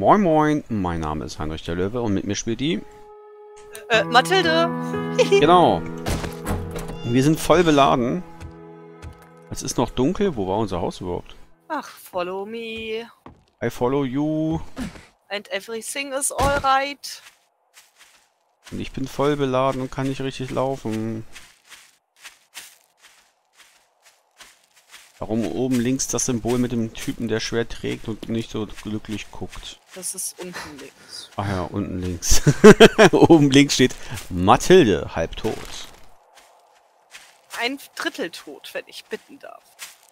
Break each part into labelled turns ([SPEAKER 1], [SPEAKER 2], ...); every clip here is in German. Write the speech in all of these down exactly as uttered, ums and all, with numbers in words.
[SPEAKER 1] Moin Moin, mein Name ist Heinrich der Löwe und mit mir spielt die...
[SPEAKER 2] Äh, Mathilde!
[SPEAKER 1] Genau. Wir sind voll beladen. Es ist noch dunkel. Wo war unser Haus überhaupt?
[SPEAKER 2] Ach, follow me.
[SPEAKER 1] I follow you.
[SPEAKER 2] And everything is alright.
[SPEAKER 1] Und ich bin voll beladen und kann nicht richtig laufen. Warum oben links das Symbol mit dem Typen, der schwer trägt und nicht so glücklich guckt?
[SPEAKER 2] Das ist unten links.
[SPEAKER 1] Ach ja, unten links. Oben links steht Mathilde, halbtot.
[SPEAKER 2] Ein Drittel tot, wenn ich bitten darf.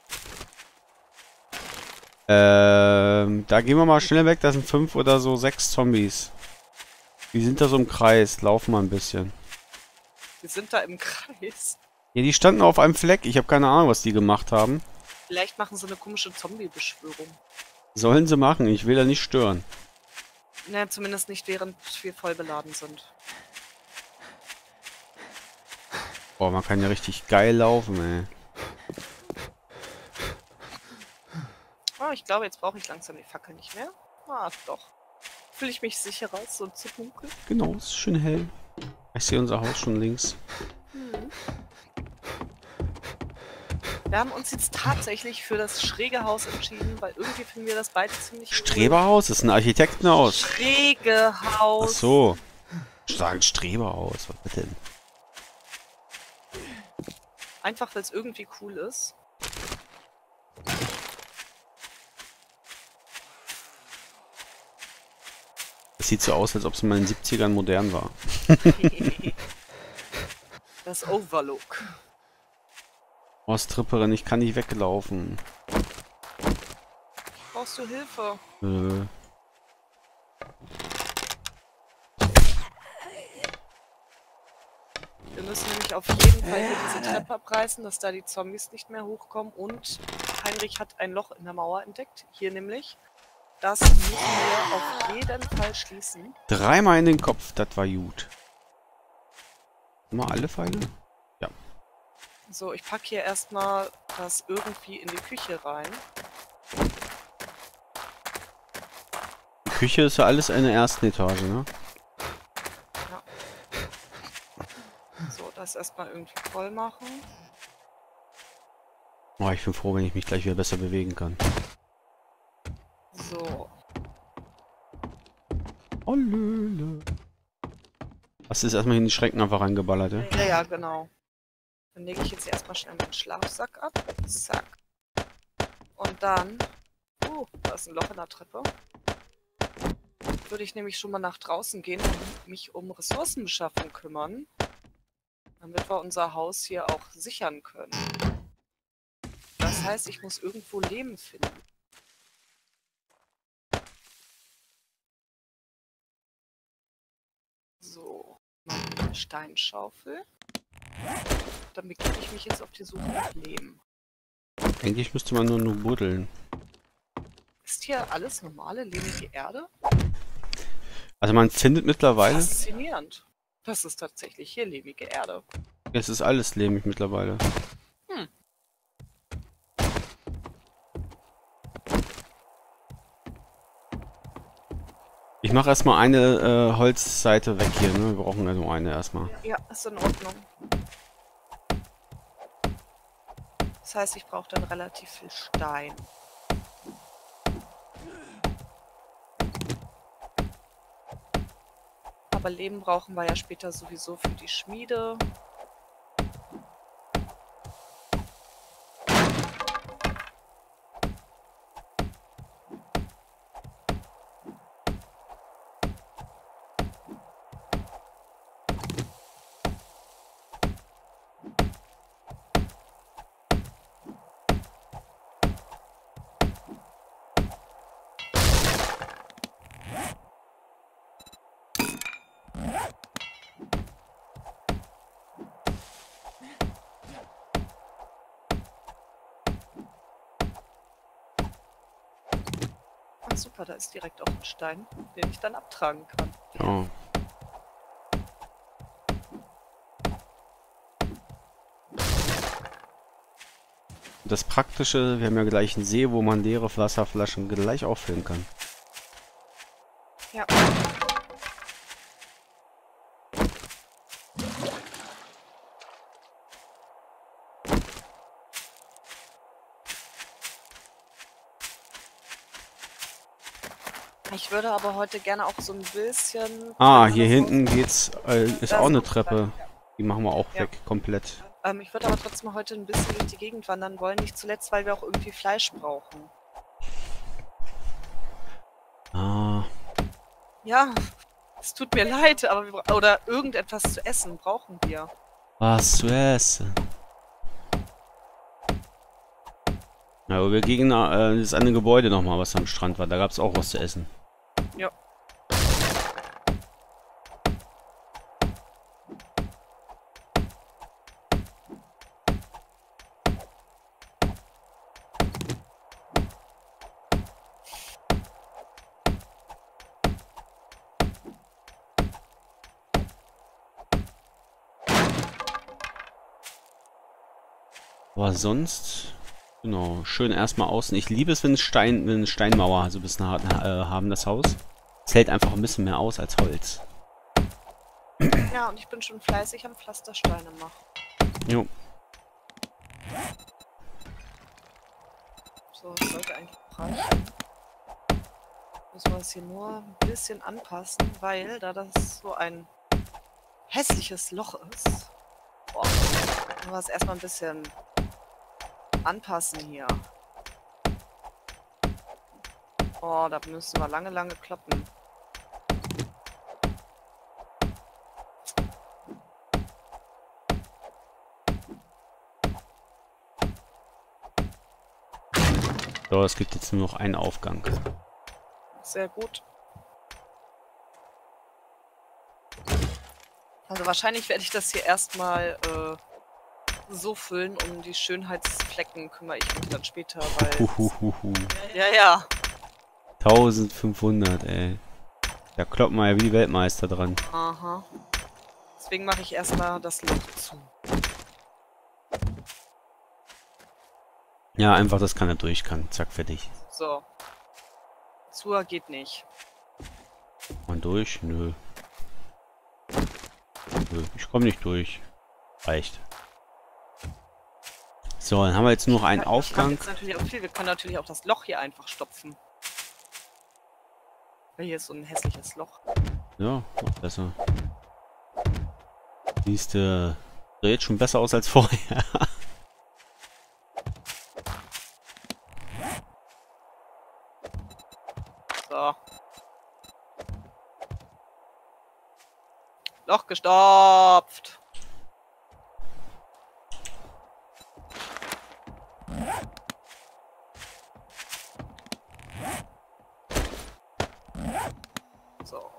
[SPEAKER 1] Ähm, da gehen wir mal schnell weg. Da sind fünf oder so sechs Zombies. Die sind da so im Kreis. Laufen mal ein bisschen.
[SPEAKER 2] Wir sind da im Kreis.
[SPEAKER 1] Ja, die standen auf einem Fleck. Ich habe keine Ahnung, was die gemacht haben.
[SPEAKER 2] Vielleicht machen sie eine komische Zombie-Beschwörung.
[SPEAKER 1] Sollen sie machen. Ich will da nicht stören.
[SPEAKER 2] Na, zumindest nicht, während wir voll beladen sind.
[SPEAKER 1] Boah, man kann ja richtig geil laufen, ey.
[SPEAKER 2] Oh, ich glaube, jetzt brauche ich langsam die Fackel nicht mehr. Ah, doch. Fühle ich mich sicherer, als so zu dunkel.
[SPEAKER 1] Genau, es ist schön hell. Ich sehe unser Haus schon links.
[SPEAKER 2] Hm. Wir haben uns jetzt tatsächlich für das schräge Haus entschieden, weil irgendwie finden wir das beide ziemlich cool.
[SPEAKER 1] Streberhaus? Das ist ein Architektenhaus.
[SPEAKER 2] Schräge Haus.
[SPEAKER 1] Ach so. Sagen Streberhaus. Was denn?
[SPEAKER 2] Einfach, weil es irgendwie cool ist.
[SPEAKER 1] Das sieht so aus, als ob es mal in den siebzigern modern war.
[SPEAKER 2] Das Overlook.
[SPEAKER 1] Osttripperin, ich kann nicht weglaufen.
[SPEAKER 2] Brauchst du Hilfe?
[SPEAKER 1] Äh.
[SPEAKER 2] Wir müssen nämlich auf jeden Fall hier diese Treppe abreißen, dass da die Zombies nicht mehr hochkommen. Und Heinrich hat ein Loch in der Mauer entdeckt. Hier nämlich. Das müssen wir auf jeden Fall schließen.
[SPEAKER 1] Dreimal in den Kopf, das war gut. Mal alle Pfeile? Ja.
[SPEAKER 2] So, ich packe hier erstmal das irgendwie in die Küche rein.
[SPEAKER 1] Die Küche ist ja alles in der ersten Etage, ne?
[SPEAKER 2] Ja. So, das erstmal irgendwie voll machen.
[SPEAKER 1] Oh, ich bin froh, wenn ich mich gleich wieder besser bewegen kann.
[SPEAKER 2] So.
[SPEAKER 1] Oh, Löle. Hast du jetzt erstmal in die Schrecken einfach reingeballert, ja?
[SPEAKER 2] Ja, ja, genau. Dann lege ich jetzt erstmal schnell meinen Schlafsack ab. Zack. Und dann... Uh, da ist ein Loch in der Treppe. Würde ich nämlich schon mal nach draußen gehen und mich um Ressourcenbeschaffung kümmern. Damit wir unser Haus hier auch sichern können. Das heißt, ich muss irgendwo Lehm finden. So, meine Steinschaufel. Dann begebe ich mich jetzt auf die Suche nach Lehm.
[SPEAKER 1] Eigentlich müsste man nur nur buddeln.
[SPEAKER 2] Ist hier alles normale, lehmige Erde?
[SPEAKER 1] Also man findet mittlerweile...
[SPEAKER 2] Faszinierend. Das ist tatsächlich hier lehmige Erde.
[SPEAKER 1] Es ist alles lehmig mittlerweile.
[SPEAKER 2] Hm.
[SPEAKER 1] Ich mache erstmal eine äh, Holzseite weg hier, ne? Wir brauchen ja nur eine erstmal.
[SPEAKER 2] Ja, ist in Ordnung. Das heißt, ich brauche dann relativ viel Stein. Aber Lehm brauchen wir ja später sowieso für die Schmiede. Ach super, da ist direkt auch ein Stein, den ich dann abtragen kann.
[SPEAKER 1] Ja. Das Praktische, wir haben ja gleich einen See, wo man leere Wasserflaschen gleich auffüllen kann.
[SPEAKER 2] Ich würde aber heute gerne auch so ein bisschen...
[SPEAKER 1] Ah, hier hinten geht's, äh, ist
[SPEAKER 2] Da
[SPEAKER 1] auch
[SPEAKER 2] ist
[SPEAKER 1] eine
[SPEAKER 2] noch ein
[SPEAKER 1] Treppe. Die machen wir auch
[SPEAKER 2] Ja.
[SPEAKER 1] weg, komplett.
[SPEAKER 2] Ähm, ich würde aber trotzdem heute ein bisschen durch die Gegend wandern wollen. Nicht zuletzt, weil wir auch irgendwie Fleisch brauchen.
[SPEAKER 1] Ah,
[SPEAKER 2] Ja, es tut mir leid, aber wir bra- oder irgendetwas zu essen brauchen wir.
[SPEAKER 1] was zu essen. Ja, aber wir gegen äh, das andere Gebäude nochmal, was am Strand war. Da gab's auch was zu essen.
[SPEAKER 2] Ja.
[SPEAKER 1] Aber sonst, genau, schön erstmal außen. Ich liebe es, wenn es Stein, wenn es Steinmauer so ein bisschen ha äh, haben, das Haus. Es hält einfach ein bisschen mehr aus als Holz.
[SPEAKER 2] Ja, und ich bin schon fleißig am Pflastersteine machen.
[SPEAKER 1] Jo.
[SPEAKER 2] So, das sollte eigentlich reichen. Müssen wir es hier nur ein bisschen anpassen, weil da das so ein hässliches Loch ist. Boah, müssen wir es erstmal ein bisschen anpassen hier. Oh, da müssen wir lange, lange kloppen.
[SPEAKER 1] So, es gibt jetzt nur noch einen Aufgang.
[SPEAKER 2] Sehr gut. Also wahrscheinlich werde ich das hier erstmal äh, so füllen, um die Schönheitsflecken kümmere ich mich dann später, weil...
[SPEAKER 1] Huhuhuhu.
[SPEAKER 2] Ja, ja.
[SPEAKER 1] eintausendfünfhundert, ey. Da kloppen wir ja wie die Weltmeister dran.
[SPEAKER 2] Aha. Deswegen mache ich erstmal das Loch zu.
[SPEAKER 1] Ja, einfach, dass keiner durch kann. Zack, fertig.
[SPEAKER 2] So. Zur geht nicht.
[SPEAKER 1] Und durch? Nö. Nö, ich komme nicht durch. Reicht. So, dann haben wir jetzt nur noch einen
[SPEAKER 2] Ja, ich hab
[SPEAKER 1] Aufgang.
[SPEAKER 2] jetzt natürlich auch viel. Wir können natürlich auch das Loch hier einfach stopfen. Weil hier ist so ein hässliches Loch.
[SPEAKER 1] Ja, noch besser. Siehst du, sieht jetzt schon besser aus als vorher.
[SPEAKER 2] So. Loch gestopft. So.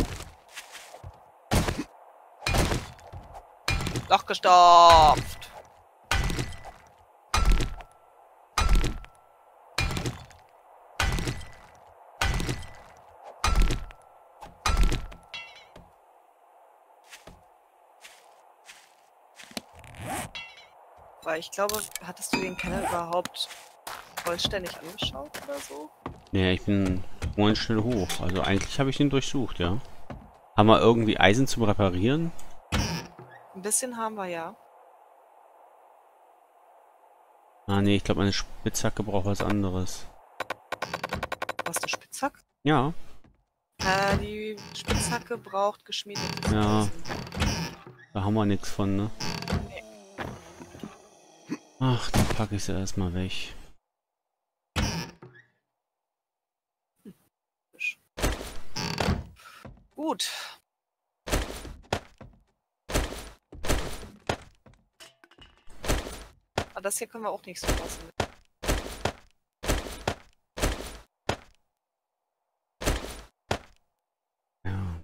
[SPEAKER 2] Loch gestopft. Weil ich glaube, hattest du den Kennel überhaupt vollständig angeschaut oder so?
[SPEAKER 1] Nee, ich bin vorhin schnell hoch. Also eigentlich habe ich den durchsucht, ja. Haben wir irgendwie Eisen zum Reparieren?
[SPEAKER 2] Ein bisschen haben wir ja.
[SPEAKER 1] Ah nee, ich glaube meine Spitzhacke braucht was anderes.
[SPEAKER 2] Was, eine Spitzhacke?
[SPEAKER 1] Ja.
[SPEAKER 2] Äh, die Spitzhacke braucht geschmiedetes
[SPEAKER 1] Ja.
[SPEAKER 2] Eisen.
[SPEAKER 1] Da haben wir nichts von, ne?
[SPEAKER 2] Nee.
[SPEAKER 1] Ach, dann packe ich sie erstmal weg.
[SPEAKER 2] Gut. Aber das hier können wir auch nicht so lassen.
[SPEAKER 1] Ja.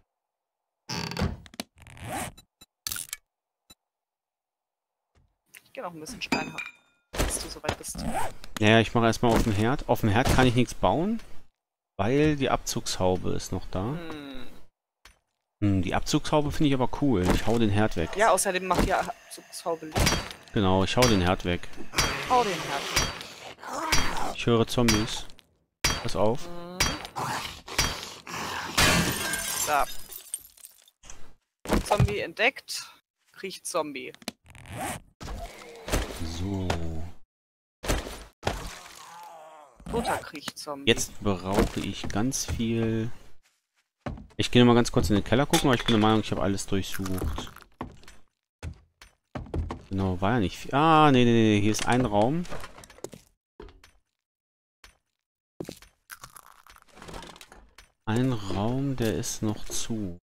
[SPEAKER 2] Ich gehe noch ein bisschen Stein haben, bis du soweit bist.
[SPEAKER 1] Ja, ich mache erstmal auf dem Herd. Auf dem Herd kann ich nichts bauen, weil die Abzugshaube ist noch da.
[SPEAKER 2] Hm.
[SPEAKER 1] Hm, die Abzugshaube finde ich aber cool. Ich hau den Herd weg.
[SPEAKER 2] Ja, außerdem macht die Abzugshaube Licht.
[SPEAKER 1] Genau, ich hau den Herd weg.
[SPEAKER 2] Hau den Herd.
[SPEAKER 1] Ich höre Zombies. Pass auf.
[SPEAKER 2] Hm. Da. Zombie entdeckt. Kriecht Zombie.
[SPEAKER 1] So.
[SPEAKER 2] Futter kriegt Zombie.
[SPEAKER 1] Jetzt brauche ich ganz viel... Ich gehe noch mal ganz kurz in den Keller gucken, aber ich bin der Meinung, ich habe alles durchsucht. Genau, war ja nicht viel. Ah, nee, nee, nee, hier ist ein Raum. Ein Raum, der ist noch zu.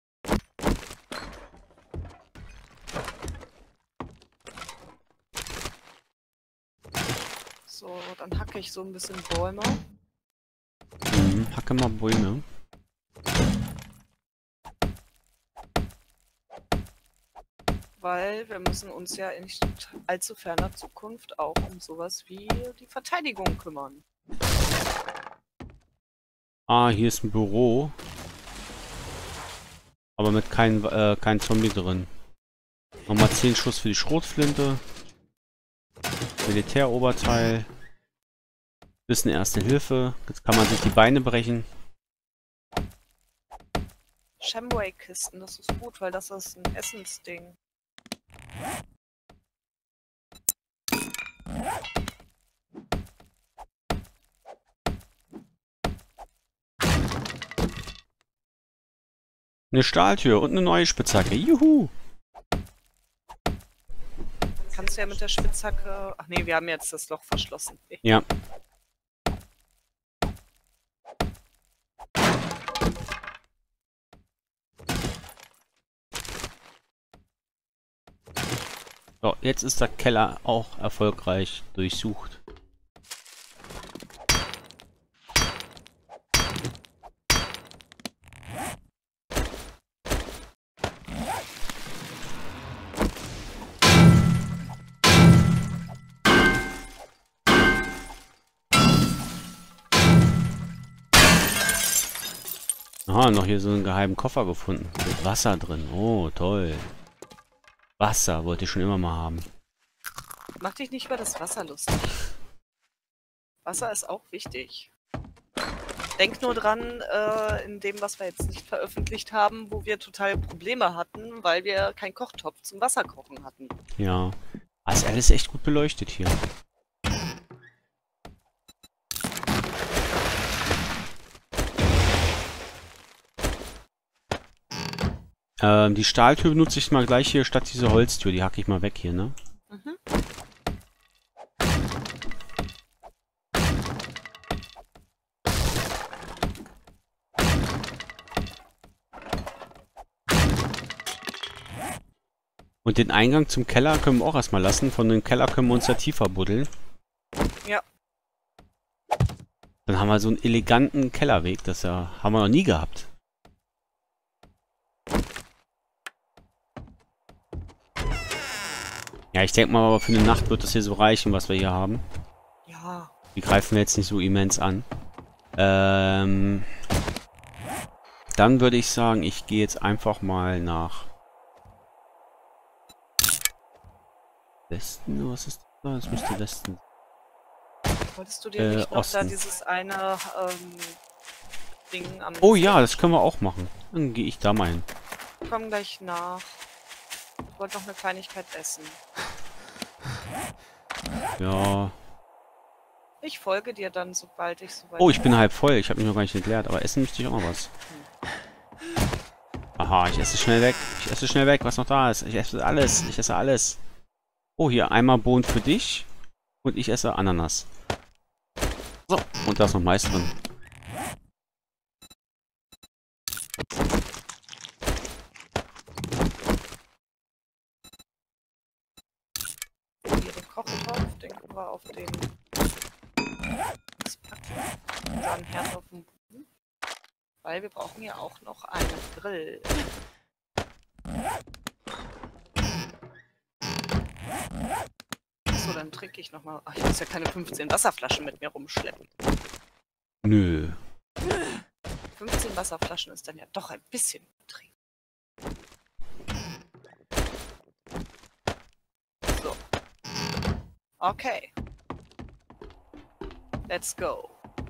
[SPEAKER 2] So, dann hacke ich so ein bisschen Bäume.
[SPEAKER 1] Mhm, hacke mal Bäume.
[SPEAKER 2] Weil wir müssen uns ja in nicht allzu ferner Zukunft auch um sowas wie die Verteidigung kümmern.
[SPEAKER 1] Ah, hier ist ein Büro. Aber mit kein, äh, kein Zombie drin. Nochmal zehn Schuss für die Schrotflinte. Militäroberteil. Bisschen Erste Hilfe. Jetzt kann man sich die Beine brechen.
[SPEAKER 2] Shamway-Kisten, das ist gut, weil das ist ein Essensding.
[SPEAKER 1] Eine Stahltür und eine neue Spitzhacke. Juhu!
[SPEAKER 2] Kannst du ja mit der Spitzhacke... Ach nee, wir haben jetzt das Loch verschlossen.
[SPEAKER 1] Ja. So, jetzt ist der Keller auch erfolgreich durchsucht. Aha, noch hier so einen geheimen Koffer gefunden. Mit Wasser drin. Oh, toll. Wasser wollte ich schon immer mal haben.
[SPEAKER 2] Mach dich nicht über das Wasser lustig. Wasser ist auch wichtig. Denk nur dran, äh, in dem, was wir jetzt nicht veröffentlicht haben, wo wir total Probleme hatten, weil wir keinen Kochtopf zum Wasserkochen hatten.
[SPEAKER 1] Ja. Ah, ist alles echt gut beleuchtet hier. Ähm, die Stahltür benutze ich mal gleich hier statt diese Holztür. Die hacke ich mal weg hier, ne?
[SPEAKER 2] Mhm.
[SPEAKER 1] Und den Eingang zum Keller können wir auch erstmal lassen. Von dem Keller können wir uns ja tiefer buddeln.
[SPEAKER 2] Ja.
[SPEAKER 1] Dann haben wir so einen eleganten Kellerweg. Das ja, haben wir noch nie gehabt. Ja, ich denke mal, aber für eine Nacht wird das hier so reichen, was wir hier haben.
[SPEAKER 2] Ja.
[SPEAKER 1] Die greifen wir jetzt nicht so immens an. Ähm, dann würde ich sagen, ich gehe jetzt einfach mal nach Westen. Was ist das? Das müsste Westen.
[SPEAKER 2] Wolltest du dir
[SPEAKER 1] Äh,
[SPEAKER 2] nicht noch
[SPEAKER 1] Osten.
[SPEAKER 2] da dieses eine ähm, Ding am...
[SPEAKER 1] Oh ja, das können wir auch machen. Dann gehe ich da mal hin.
[SPEAKER 2] Komm gleich nach. Ich wollte noch eine Kleinigkeit essen.
[SPEAKER 1] Ja.
[SPEAKER 2] Ich folge dir dann, sobald ich soweit...
[SPEAKER 1] Oh, ich bin halb voll. Ich habe mich noch gar nicht entleert. Aber essen möchte ich auch noch was. Aha, ich esse schnell weg. Ich esse schnell weg, was noch da ist. Ich esse alles. Ich esse alles. Oh, hier einmal Bohnen für dich. Und ich esse Ananas. So, und da ist noch Mais drin.
[SPEAKER 2] Hier den Kochtopf, den können wir auf den... Das packen. Dann Herd auf den Boden. Weil wir brauchen ja auch noch einen Grill. So, dann trinke ich nochmal. Ach, ich muss ja keine fünfzehn Wasserflaschen mit mir rumschleppen.
[SPEAKER 1] Nö.
[SPEAKER 2] fünfzehn Wasserflaschen ist dann ja doch ein bisschen übertrieben. So. Okay. Let's go.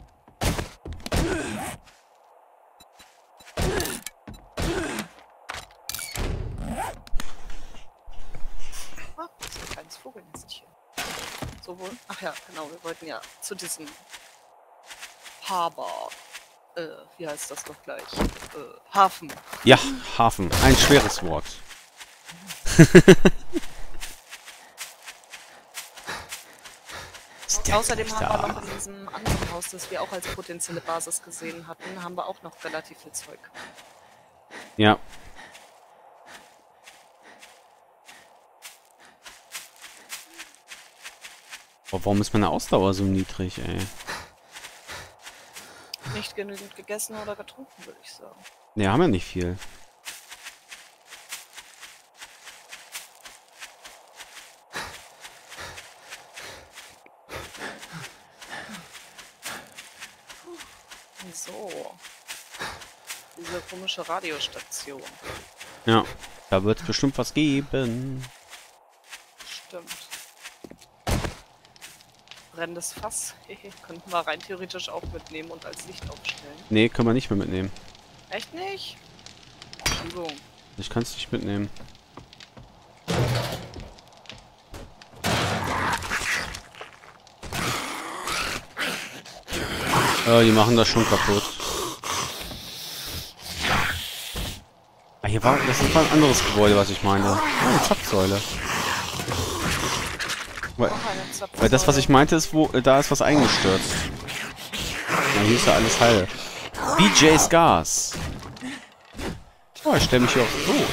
[SPEAKER 2] Ah, das ist ein kleines Vogelnestchen. So wohl? Ach ja, genau, wir wollten ja zu diesem Harbor. Äh, wie heißt das doch gleich? Äh, Hafen.
[SPEAKER 1] Ja, Hafen. Ein schweres Wort.
[SPEAKER 2] Außerdem haben wir noch in diesem anderen Haus, das wir auch als potenzielle Basis gesehen hatten, haben wir auch noch relativ viel Zeug.
[SPEAKER 1] Ja. Aber warum ist meine Ausdauer so niedrig, ey?
[SPEAKER 2] Nicht genügend gegessen oder getrunken, würde ich sagen.
[SPEAKER 1] Ne, haben wir nicht viel.
[SPEAKER 2] So. Diese komische Radiostation.
[SPEAKER 1] Ja, da wird es bestimmt was geben.
[SPEAKER 2] Stimmt. Brennendes Fass. Könnten wir rein theoretisch auch mitnehmen und als Licht aufstellen.
[SPEAKER 1] Nee, können wir nicht mehr mitnehmen.
[SPEAKER 2] Echt nicht? Übung.
[SPEAKER 1] Ich kann es nicht mitnehmen. Ja, die machen das schon kaputt. Ah, hier war, das ist ein anderes Gebäude, was ich meine. Oh, eine Zapfsäule. Weil, weil das, was ich meinte, ist, wo da ist was eingestürzt. Na, hier ist ja alles heil. B J's Gas. Oh, ich stelle mich hier auf so.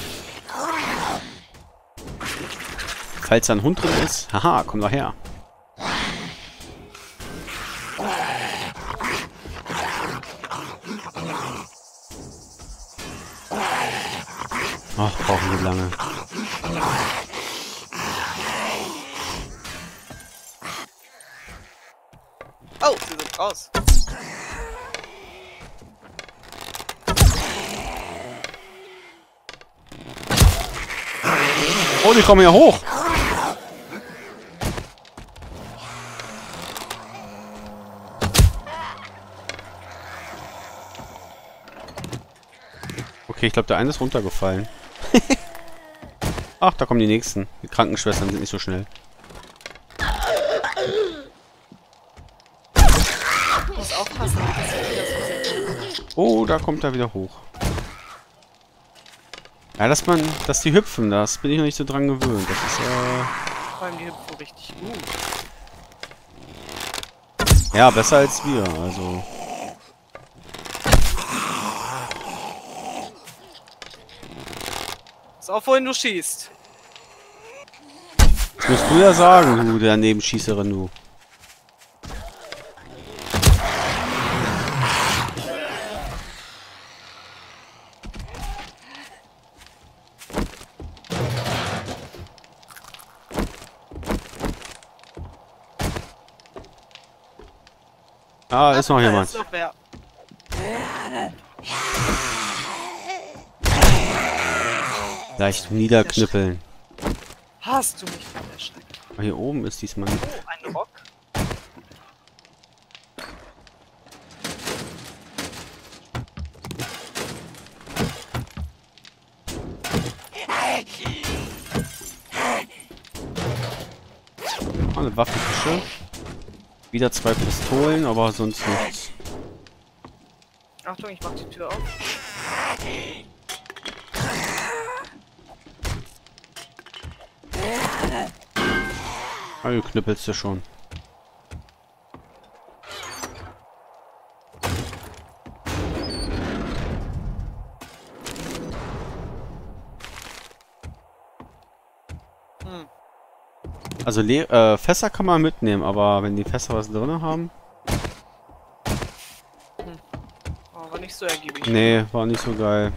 [SPEAKER 1] Falls da ein Hund drin ist. Haha, komm doch her. Ach, brauchen wir lange.
[SPEAKER 2] Oh, sie sind raus.
[SPEAKER 1] Oh, die kommen ja hoch. Okay, ich glaube, der eine ist runtergefallen. Ach, da kommen die nächsten. Die Krankenschwestern sind nicht so schnell.
[SPEAKER 2] Ich muss aufpassen, dass wir wieder so sind.
[SPEAKER 1] Oh, da kommt er wieder hoch. Ja, dass man, dass die hüpfen, das bin ich noch nicht so dran gewöhnt. Das ist, äh...
[SPEAKER 2] Vor allem die hüpfen richtig gut.
[SPEAKER 1] Ja, besser als wir, also...
[SPEAKER 2] Pass auf, wohin du schießt.
[SPEAKER 1] Das musst du ja sagen, du, der Nebenschießerin, du. Ah, ist noch jemand.
[SPEAKER 2] Ist noch wer.
[SPEAKER 1] Leicht niederknüppeln.
[SPEAKER 2] Hast du mich von erschreckt?
[SPEAKER 1] Ah, hier oben ist diesmal...
[SPEAKER 2] Oh, ein Rock.
[SPEAKER 1] Ah, eine Waffentasche. Wieder zwei Pistolen, aber sonst nichts.
[SPEAKER 2] Achtung, ich mach die Tür auf.
[SPEAKER 1] Ah, du knüppelst ja schon.
[SPEAKER 2] Hm.
[SPEAKER 1] Also Le äh, Fässer kann man mitnehmen, aber wenn die Fässer was drin haben...
[SPEAKER 2] Hm. Oh, war nicht so ergiebig.
[SPEAKER 1] Nee, war nicht so geil.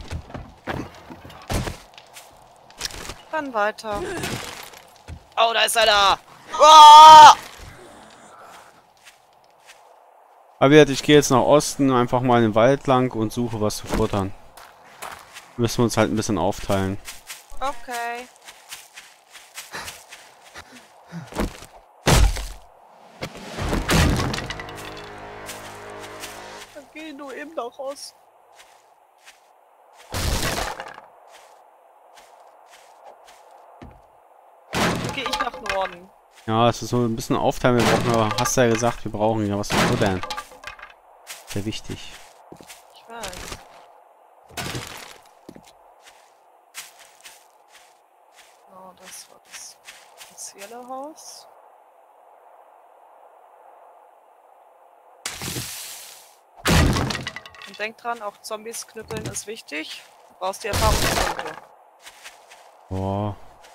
[SPEAKER 2] Dann weiter. Oh, da ist einer! Oh!
[SPEAKER 1] Aber ich gehe jetzt nach Osten, einfach mal in den Wald lang und suche was zu futtern. Müssen wir uns halt ein bisschen aufteilen.
[SPEAKER 2] Okay. Dann geh du eben nach Osten. Geh ich nach Norden.
[SPEAKER 1] Ja, es ist so ein bisschen aufteilen. Wir brauchen, ja, hast du ja gesagt, wir brauchen ja was zu futtern. Sehr wichtig.
[SPEAKER 2] Ich weiß. So, das war das spezielle Haus. Und denk dran, auch Zombies knüppeln ist wichtig. Du brauchst die Erfahrungspunkte.
[SPEAKER 1] Boah.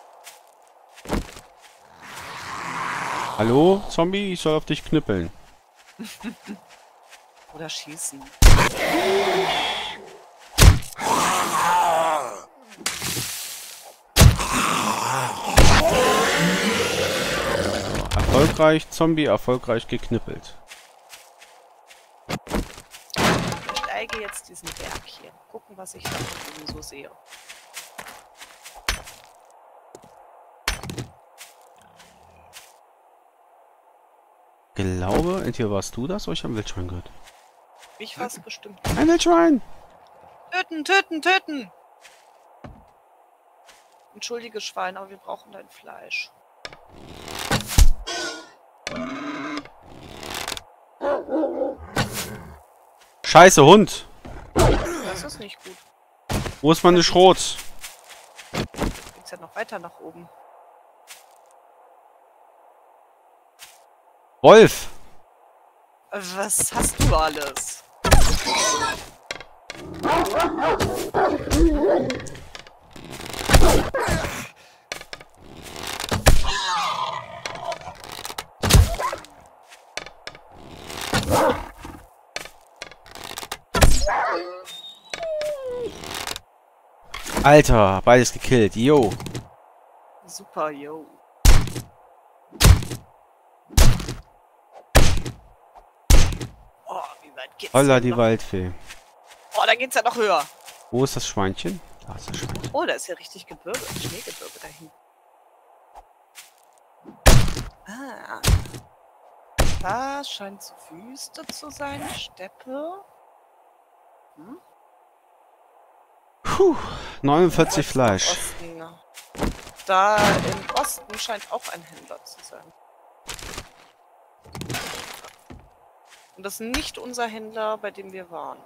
[SPEAKER 1] Hallo, Zombie? Ich soll auf dich knüppeln.
[SPEAKER 2] Oder schießen.
[SPEAKER 1] Erfolgreich, Zombie, erfolgreich geknippelt.
[SPEAKER 2] Ich steige jetzt diesen Berg hier. Gucken, was ich da von oben so sehe.
[SPEAKER 1] Glaube, entweder warst du das oder ich habe Wildschwein gehört.
[SPEAKER 2] Ich war's bestimmt.
[SPEAKER 1] Ein Wildschwein!
[SPEAKER 2] Töten, töten, töten! Entschuldige, Schwein, aber wir brauchen dein Fleisch.
[SPEAKER 1] Scheiße, Hund!
[SPEAKER 2] Das ist nicht gut.
[SPEAKER 1] Wo ist meine Schrot?
[SPEAKER 2] Geht's ja noch weiter nach oben.
[SPEAKER 1] Wolf!
[SPEAKER 2] Was hast du alles?
[SPEAKER 1] Alter, beides gekillt. Yo.
[SPEAKER 2] Super, yo. Oh, wie weit geht's
[SPEAKER 1] Holla,
[SPEAKER 2] denn
[SPEAKER 1] die
[SPEAKER 2] noch?
[SPEAKER 1] Waldfee.
[SPEAKER 2] Oh, da geht's ja noch höher.
[SPEAKER 1] Wo ist das Schweinchen? Da ist das Schweinchen.
[SPEAKER 2] Oh, da ist ja richtig Gebirge, Schneegebirge dahin. Ah. Das scheint so Wüste zu sein, Steppe. Hm?
[SPEAKER 1] Puh, neunundvierzig
[SPEAKER 2] Osten,
[SPEAKER 1] Fleisch.
[SPEAKER 2] Osten. Da im Osten scheint auch ein Händler zu sein. Und das ist nicht unser Händler, bei dem wir waren.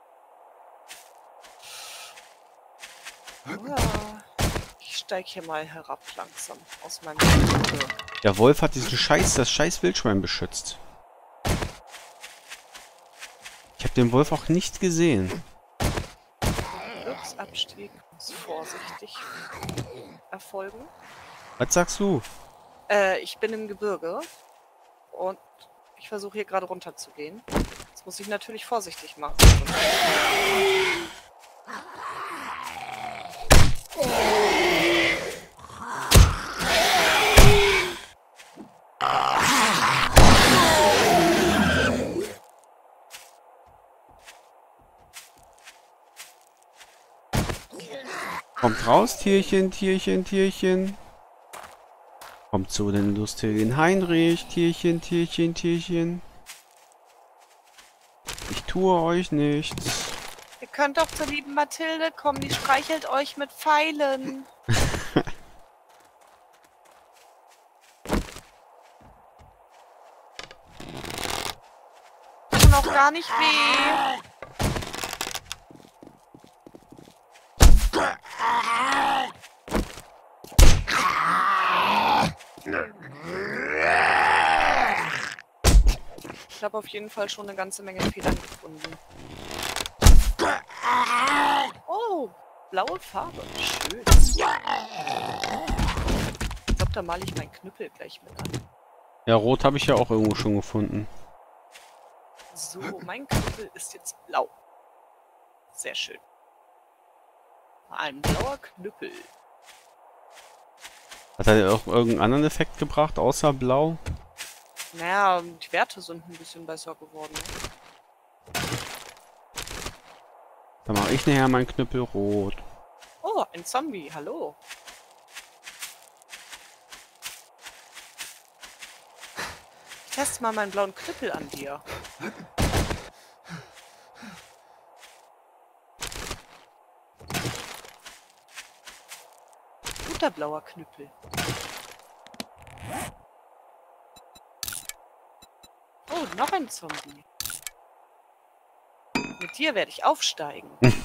[SPEAKER 2] Ja, ich steig hier mal herab langsam aus meinem Gebirge.
[SPEAKER 1] Der Wolf hat diesen Scheiß, das scheiß Wildschwein beschützt. Ich habe den Wolf auch nicht gesehen.
[SPEAKER 2] Gebirgsabstieg muss vorsichtig erfolgen.
[SPEAKER 1] Was sagst du?
[SPEAKER 2] Äh, ich bin im Gebirge und ich versuche hier gerade runter zu gehen. Das muss ich natürlich vorsichtig machen.
[SPEAKER 1] Kommt raus, Tierchen, Tierchen, Tierchen. Kommt zu den lustigen Heinrich, Tierchen, Tierchen, Tierchen. Ich tue euch nichts.
[SPEAKER 2] Ihr könnt doch zur lieben Mathilde kommen, die streichelt euch mit Pfeilen. Tut auch gar nicht weh. Ich habe auf jeden Fall schon eine ganze Menge Federn gefunden. Oh, blaue Farbe. Schön. Ich glaube, da male ich meinen Knüppel gleich mit an.
[SPEAKER 1] Ja, rot habe ich ja auch irgendwo schon gefunden.
[SPEAKER 2] So, mein Knüppel ist jetzt blau. Sehr schön. Ein blauer Knüppel.
[SPEAKER 1] Hat er auch irgendeinen anderen Effekt gebracht, außer blau?
[SPEAKER 2] Naja, die Werte sind ein bisschen besser geworden.
[SPEAKER 1] Dann mache ich nachher meinen Knüppel rot.
[SPEAKER 2] Oh, ein Zombie, hallo. Ich teste mal meinen blauen Knüppel an dir. Guter blauer Knüppel. Oh, noch ein Zombie. Mit dir werde ich aufsteigen.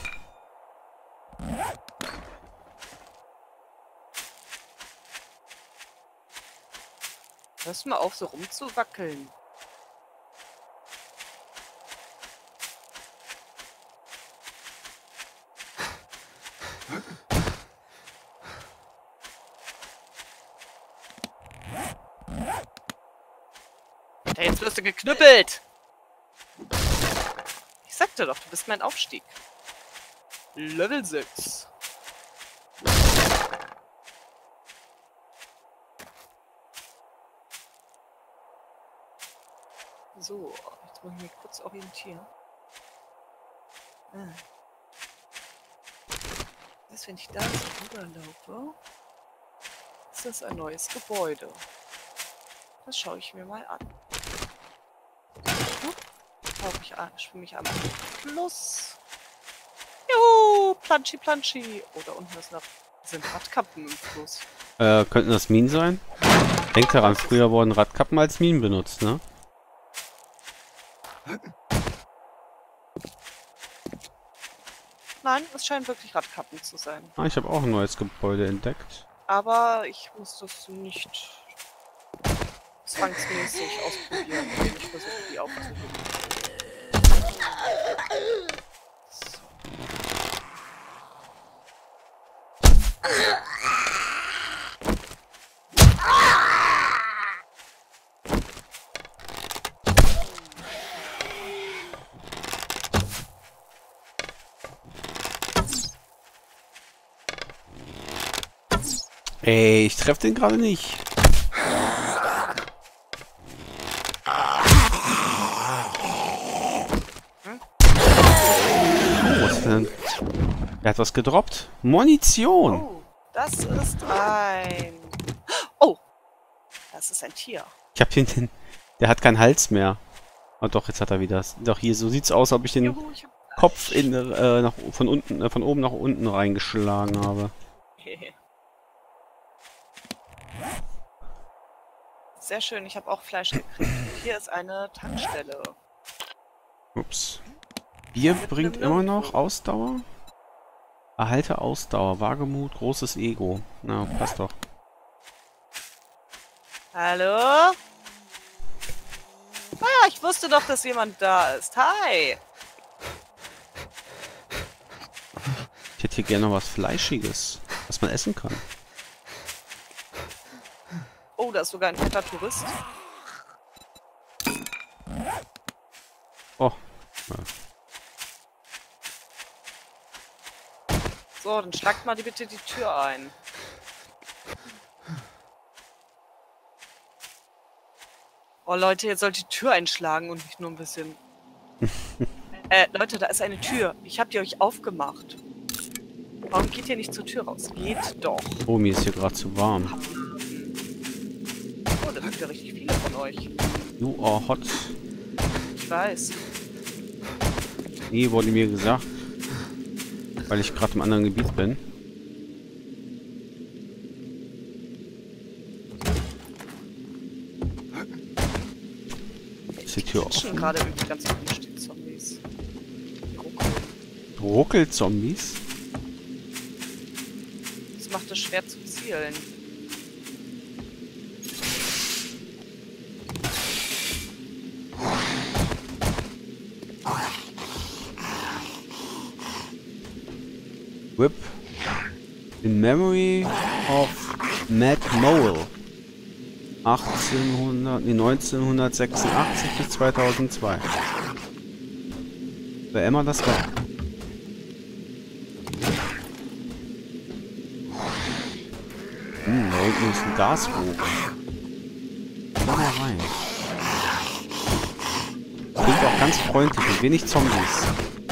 [SPEAKER 2] Hörst du mal auf, so rumzuwackeln? Alter, jetzt wirst du geknüppelt! Ich sagte doch, du bist mein Aufstieg. Level sechs. So, jetzt muss ich mich kurz orientieren. Ah. Das, wenn ich da so rüberlaufe, ist das ein neues Gebäude. Das schaue ich mir mal an. Tauche ich an, schwimme ich einmal Plus. Juhu, Planschi, Planschi. Oh, da unten ist noch, sind Radkappen im Fluss.
[SPEAKER 1] Äh, könnten das Minen sein? Denkt daran, früher wurden Radkappen als Minen benutzt, ne?
[SPEAKER 2] Nein, es scheinen wirklich Radkappen zu sein.
[SPEAKER 1] Ah, ich habe auch ein neues Gebäude entdeckt.
[SPEAKER 2] Aber ich muss das nicht zwangsmäßig ausprobieren, indem ich versuche, die aufzuheben. So.
[SPEAKER 1] Ey, ich treffe den gerade nicht. Oh, was denn? Er hat was gedroppt. Munition.
[SPEAKER 2] Oh, das ist ein... Oh, das ist ein Tier.
[SPEAKER 1] Ich hab den, den... Der hat keinen Hals mehr. Oh doch, jetzt hat er wieder. Doch, hier, so sieht's aus, ob ich den
[SPEAKER 2] Juhu, ich hab...
[SPEAKER 1] Kopf in, äh, nach, von unten, äh, von oben nach unten reingeschlagen habe.
[SPEAKER 2] Sehr schön, ich habe auch Fleisch gekriegt. Hier ist eine Tankstelle.
[SPEAKER 1] Ups. Bier bringt immer noch Ausdauer? Erhalte Ausdauer, Wagemut, großes Ego. Na, passt doch.
[SPEAKER 2] Hallo? Ah, ich wusste doch, dass jemand da ist. Hi!
[SPEAKER 1] Ich hätte hier gerne noch was Fleischiges, was man essen kann.
[SPEAKER 2] Oh, da ist sogar ein fetter Tourist.
[SPEAKER 1] Oh. Ja.
[SPEAKER 2] So, dann schlagt mal bitte die Tür ein. Oh Leute, jetzt sollt die Tür einschlagen und nicht nur ein bisschen... äh, Leute, da ist eine Tür. Ich hab die euch aufgemacht. Warum geht ihr nicht zur Tür raus? Geht doch.
[SPEAKER 1] Oh, mir ist hier gerade zu warm.
[SPEAKER 2] Oh, da sind ja richtig viele von euch.
[SPEAKER 1] You are hot.
[SPEAKER 2] Ich weiß.
[SPEAKER 1] Nee, wurde mir gesagt. Weil ich gerade im anderen Gebiet bin. Ist die Tür
[SPEAKER 2] offen? Gerade irgendwie ganz komisch, die Zombies.
[SPEAKER 1] Ruckel-Zombies?
[SPEAKER 2] Das macht es schwer zu zielen.
[SPEAKER 1] Whip. In memory of Matt Mowell. achtzehnhundert, nee, neunzehnhundertsechsundachtzig bis zweitausendzwei. Wer immer das war. Hm, da unten ist ein Gasrohr. Komm mal rein. Klingt auch ganz freundlich und wenig Zombies.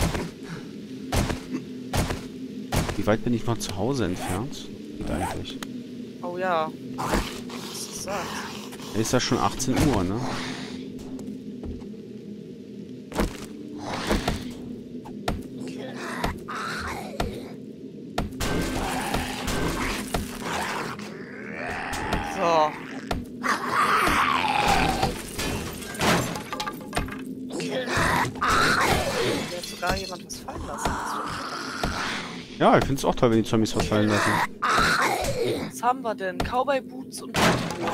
[SPEAKER 1] Wie weit bin ich noch zu Hause entfernt? Geht eigentlich.
[SPEAKER 2] Oh ja. Was du sagst.
[SPEAKER 1] Ist ja schon achtzehn Uhr, ne?
[SPEAKER 2] So. sogar jemand was fallen lassen.
[SPEAKER 1] Ja, ich finde es auch toll, wenn die Zombies was fallen lassen.
[SPEAKER 2] Was haben wir denn? Cowboy Boots und Patrouille.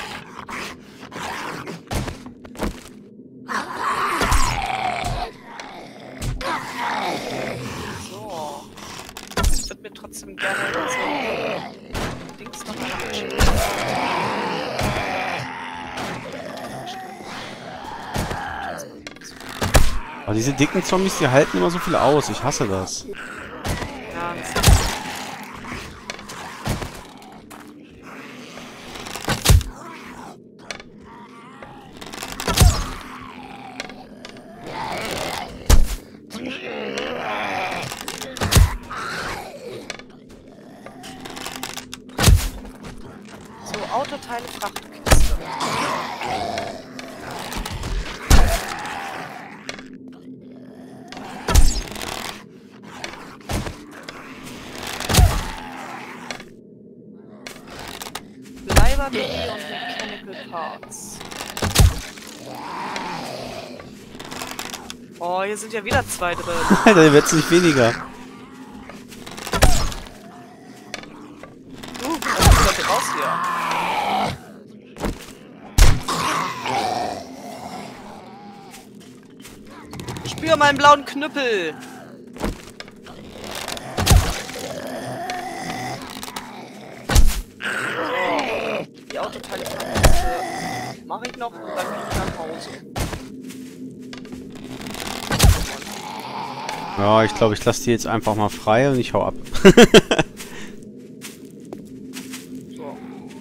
[SPEAKER 2] So. Ich würde mir trotzdem gerne so Dings noch mal anschauen.
[SPEAKER 1] Aber diese dicken Zombies, die halten immer so viel aus. Ich hasse das.
[SPEAKER 2] Ja, das ist so, Autoteile, Frachtkiste. Library und Mechanical Parts. Oh, hier sind ja wieder zwei drin.
[SPEAKER 1] Alter, hier wird's nicht weniger.
[SPEAKER 2] Uh, was kommt raus hier? Spür meinen blauen Knüppel. Die Autoteile mache ich noch und dann gehe ich nach Hause.
[SPEAKER 1] Ja, ich glaube, ich lasse die jetzt einfach mal frei und ich hau ab.
[SPEAKER 2] So.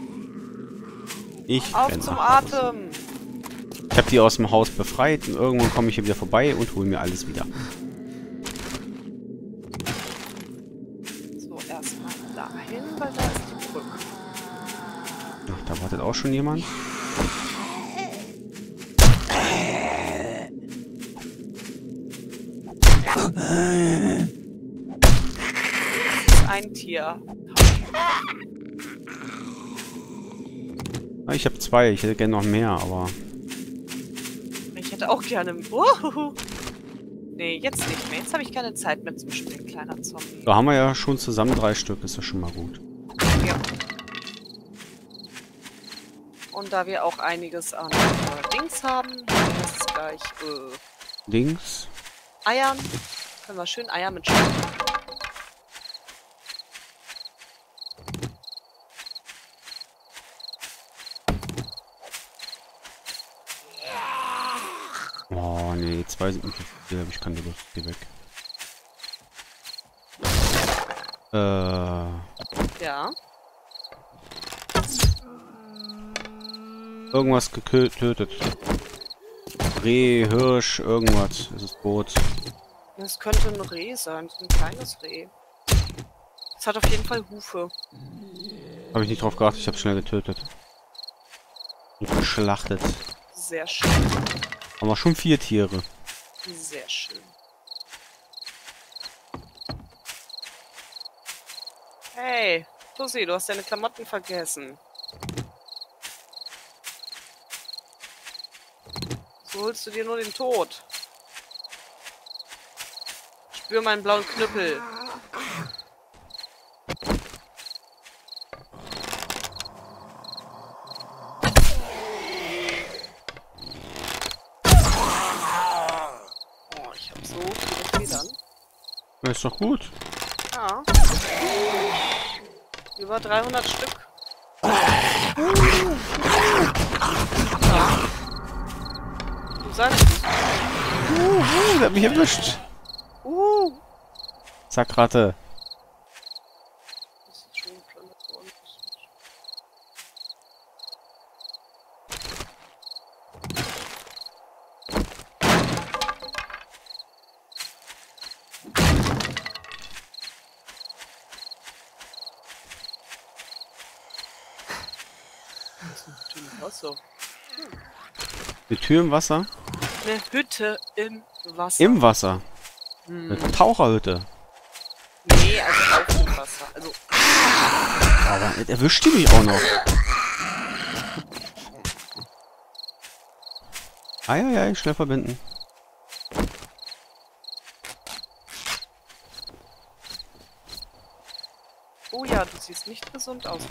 [SPEAKER 1] Ich
[SPEAKER 2] Auf
[SPEAKER 1] renn
[SPEAKER 2] zum
[SPEAKER 1] nach Hause.
[SPEAKER 2] Atem!
[SPEAKER 1] Ich habe die aus dem Haus befreit und irgendwann komme ich hier wieder vorbei und hole mir alles wieder.
[SPEAKER 2] So, erstmal dahin, weil da ist die Brücke.
[SPEAKER 1] Ach, da wartet auch schon jemand.
[SPEAKER 2] Das ist ein Tier.
[SPEAKER 1] Ah, ich habe zwei, ich hätte gerne noch mehr, aber...
[SPEAKER 2] Ich hätte auch gerne... Uhuhu. Nee, jetzt nicht mehr. Jetzt habe ich keine Zeit mehr zum Spielen, kleiner Zombie.
[SPEAKER 1] Da haben wir ja schon zusammen drei Stück, ist ja schon mal gut.
[SPEAKER 2] Ja. Und da wir auch einiges an äh, Dings haben, das ist gleich äh,
[SPEAKER 1] Links.
[SPEAKER 2] Eiern, können wir schön Eier mitschneiden.
[SPEAKER 1] Oh nee, zwei sind nicht so viel, aber ich kann die Lust, geh weg. Äh...
[SPEAKER 2] Ja.
[SPEAKER 1] Irgendwas getötet. Reh, Hirsch, irgendwas. Es ist Boot.
[SPEAKER 2] Das könnte ein Reh sein, so ein kleines Reh. Es hat auf jeden Fall Hufe.
[SPEAKER 1] Habe ich nicht drauf geachtet, ich habe schnell getötet. Und geschlachtet.
[SPEAKER 2] Sehr schön.
[SPEAKER 1] Haben wir schon vier Tiere.
[SPEAKER 2] Sehr schön. Hey, Tussi, du hast deine Klamotten vergessen. So holst du dir nur den Tod. Spür meinen blauen Knüppel. Oh, ich hab so viele Federn.
[SPEAKER 1] Ja, ist doch gut.
[SPEAKER 2] Ja. Über dreihundert Stück. Ja. Du sagst es.
[SPEAKER 1] Uh, der hat mich erwischt.
[SPEAKER 2] Uh.
[SPEAKER 1] Zack, Ratte.
[SPEAKER 2] Das ist schon geplündert worden. Wasser.
[SPEAKER 1] Eine Tür im Wasser?
[SPEAKER 2] Eine Hütte im Wasser.
[SPEAKER 1] Im Wasser.
[SPEAKER 2] Hm.
[SPEAKER 1] Eine Taucherhütte.
[SPEAKER 2] Nee, also auf dem Wasser. Also.
[SPEAKER 1] Aber jetzt erwischt die mich auch noch. Ah ja, ja, schnell verbinden.
[SPEAKER 2] siehst nicht gesund aus.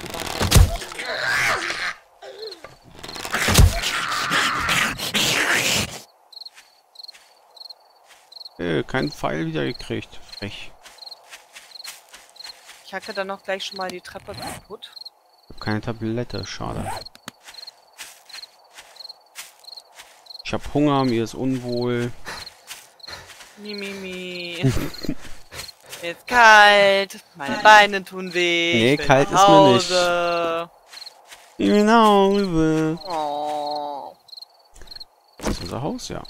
[SPEAKER 1] Äh, kein Pfeil wieder gekriegt. Frech.
[SPEAKER 2] Ich hacke dann noch gleich schon mal die Treppe kaputt.
[SPEAKER 1] Ich hab keine Tablette, schade. Ich hab Hunger, mir ist unwohl.
[SPEAKER 2] Mimimi. Mir ist kalt. Meine Beine tun weh.
[SPEAKER 1] Nee,
[SPEAKER 2] ich will
[SPEAKER 1] kalt
[SPEAKER 2] nach
[SPEAKER 1] ist mir
[SPEAKER 2] Hause.
[SPEAKER 1] Ich will nach Hause.
[SPEAKER 2] Oh.
[SPEAKER 1] Das ist unser Haus, ja.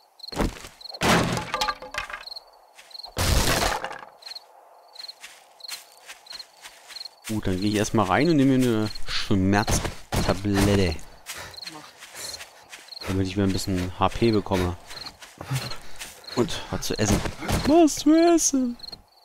[SPEAKER 1] Gut, dann gehe ich erstmal rein und nehme mir eine Schmerztablette. Damit ich wieder ein bisschen H P bekomme. Und was zu essen. Was zu essen?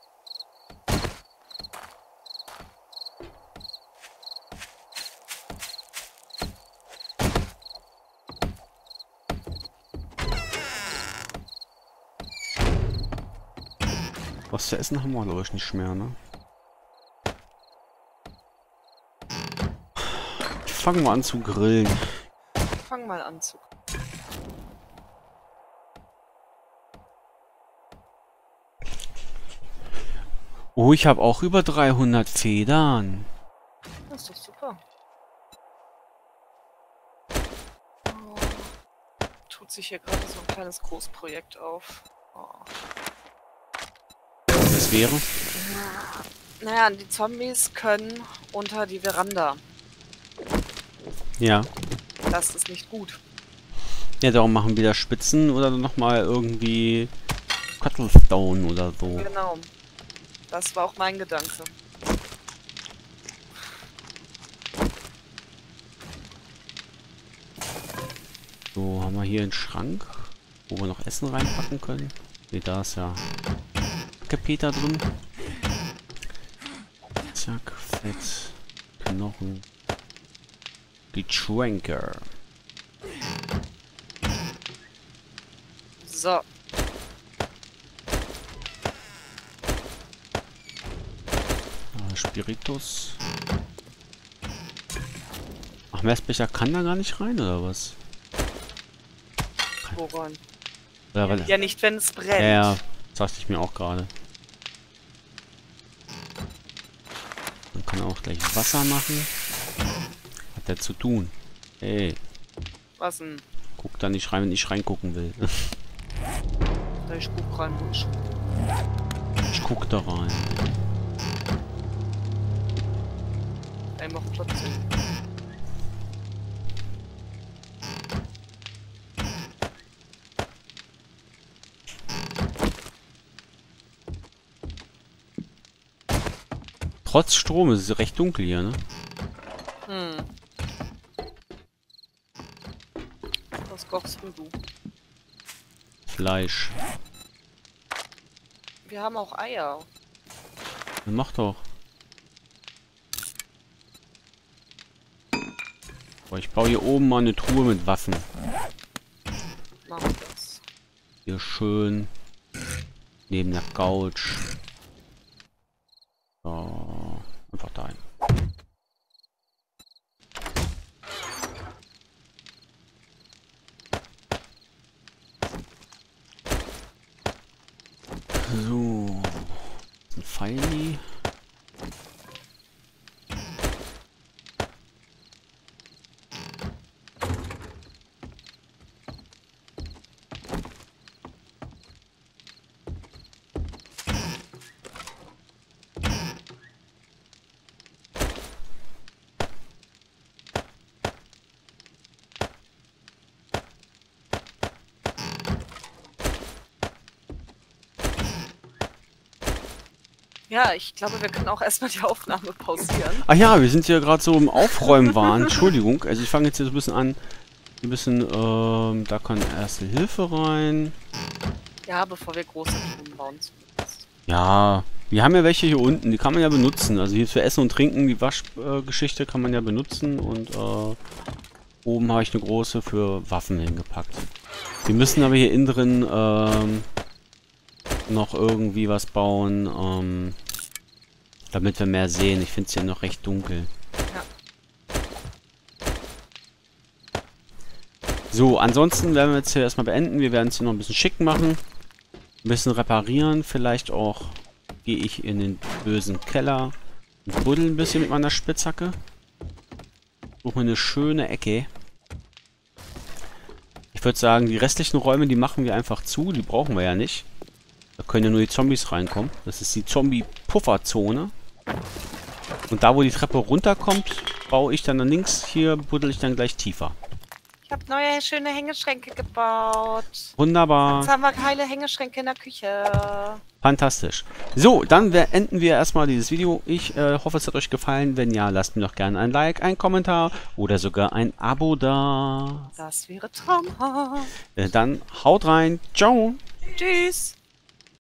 [SPEAKER 1] Was zu essen haben wir, glaube ich, nicht mehr, ne? Fangen wir an zu grillen.
[SPEAKER 2] Fang mal an zu.
[SPEAKER 1] Oh, ich habe auch über dreihundert Federn.
[SPEAKER 2] Das ist doch super. Oh. Tut sich hier gerade so ein kleines Großprojekt auf. Oh.
[SPEAKER 1] Das wäre?
[SPEAKER 2] Naja, die Zombies können unter die Veranda.
[SPEAKER 1] Ja.
[SPEAKER 2] Das ist nicht gut.
[SPEAKER 1] Ja, darum machen wir da Spitzen oder nochmal irgendwie Cobblestone oder so.
[SPEAKER 2] Genau. Das war auch mein Gedanke.
[SPEAKER 1] So, haben wir hier einen Schrank, wo wir noch Essen reinpacken können. Ne, da ist ja Peter drin. Zack, Fett, Knochen. Getränke.
[SPEAKER 2] So.
[SPEAKER 1] Spiritus. Ach, Messbecher kann da gar nicht rein, oder was?
[SPEAKER 2] Woran?
[SPEAKER 1] Ja, weil,
[SPEAKER 2] ja, nicht, wenn es brennt.
[SPEAKER 1] ja, ja, das dachte ich mir auch gerade. Man kann auch gleich Wasser machen. Hat der zu tun. Ey.
[SPEAKER 2] Was denn?
[SPEAKER 1] Guck da nicht rein, wenn ich reingucken will.
[SPEAKER 2] Ich guck rein, Wunsch.
[SPEAKER 1] Ich guck da rein.
[SPEAKER 2] Ey, mach trotzdem.
[SPEAKER 1] Trotz Strom ist es recht dunkel hier, ne?
[SPEAKER 2] Hm. Was kochst denn du?
[SPEAKER 1] Fleisch.
[SPEAKER 2] Wir haben auch Eier.
[SPEAKER 1] Dann mach doch. Boah, ich baue hier oben mal eine Truhe mit Waffen.
[SPEAKER 2] Mach das.
[SPEAKER 1] Hier schön. Neben der Couch. So. Einfach da hin. So. Ein Pfeili.
[SPEAKER 2] Ja, ich glaube, wir können auch erstmal die Aufnahme pausieren.
[SPEAKER 1] Ach ja, wir sind hier gerade so im Aufräumen-Wahn. Entschuldigung. Also ich fange jetzt hier so ein bisschen an. Ein bisschen, ähm, da kann erste Hilfe rein.
[SPEAKER 2] Ja, bevor wir große Truhen bauen zumindest.
[SPEAKER 1] Ja, wir haben ja welche hier unten, die kann man ja benutzen. Also hier für Essen und Trinken, die Waschgeschichte äh, kann man ja benutzen. Und äh, oben habe ich eine große für Waffen hingepackt. Wir müssen aber hier innen drin ähm, noch irgendwie was bauen. Ähm, Damit wir mehr sehen. Ich finde es hier noch recht dunkel.
[SPEAKER 2] Ja.
[SPEAKER 1] So, ansonsten werden wir jetzt hier erstmal beenden. Wir werden es hier noch ein bisschen schick machen. Ein bisschen reparieren. Vielleicht auch gehe ich in den bösen Keller und buddel ein bisschen mit meiner Spitzhacke. Suche mir eine schöne Ecke. Ich würde sagen, die restlichen Räume, die machen wir einfach zu. Die brauchen wir ja nicht. Da können ja nur die Zombies reinkommen. Das ist die Zombie-Pufferzone. Und da, wo die Treppe runterkommt, baue ich dann links. Hier buddel ich dann gleich tiefer.
[SPEAKER 2] Ich habe neue schöne Hängeschränke gebaut.
[SPEAKER 1] Wunderbar.
[SPEAKER 2] Jetzt haben wir geile Hängeschränke in der Küche.
[SPEAKER 1] Fantastisch. So, dann beenden wir erstmal dieses Video. Ich äh, hoffe, es hat euch gefallen. Wenn ja, lasst mir doch gerne ein Like, einen Kommentar oder sogar ein Abo da.
[SPEAKER 2] Das wäre traumhaft.
[SPEAKER 1] Äh, dann haut rein. Ciao.
[SPEAKER 2] Tschüss.